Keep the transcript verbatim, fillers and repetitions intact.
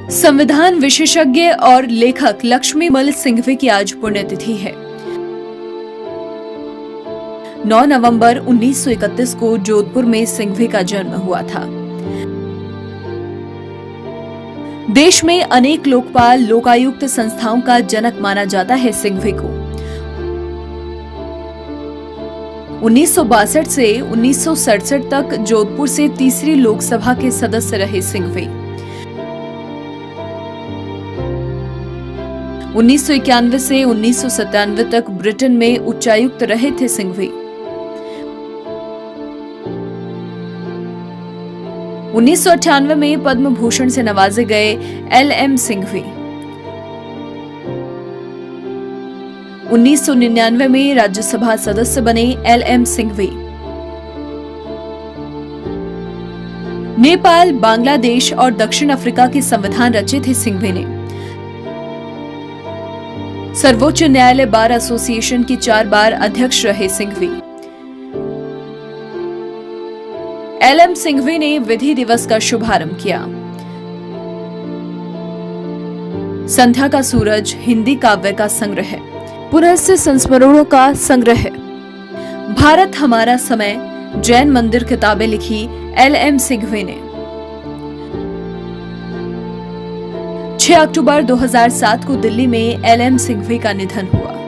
संविधान विशेषज्ञ और लेखक लक्ष्मीमल सिंघवी की आज पुण्यतिथि है। नौ नवंबर उन्नीस सौ इकतीस को जोधपुर में सिंघवी का जन्म हुआ था। देश में अनेक लोकपाल लोकायुक्त संस्थाओं का जनक माना जाता है सिंघवी को। उन्नीस सौ बासठ से उन्नीस सौ सड़सठ तक जोधपुर से तीसरी लोकसभा के सदस्य रहे सिंघवी। उन्नीस सौ इक्यानवे से उन्नीस सौ सत्तानवे तक ब्रिटेन में उच्चायुक्त रहे थे सिंघवी। उन्नीस सौ अट्ठानवे में पद्म भूषण से नवाजे गए एल एम सिंघवी। उन्नीस सौ निन्यानवे में राज्यसभा सदस्य बने एल एम सिंघवी। नेपाल, बांग्लादेश और दक्षिण अफ्रीका के संविधान रचे थे सिंघवी ने। सर्वोच्च न्यायालय बार एसोसिएशन की चार बार अध्यक्ष रहे सिंघवी। एल एम सिंघवी ने विधि दिवस का शुभारंभ किया। संध्या का सूरज हिंदी काव्य का संग्रह है। पुनस्य संस्मरणों का संग्रह है। भारत हमारा समय जैन मंदिर किताबें लिखी एल एम सिंघवी ने। छह अक्टूबर दो हज़ार सात को दिल्ली में एल एम सिंघवी का निधन हुआ।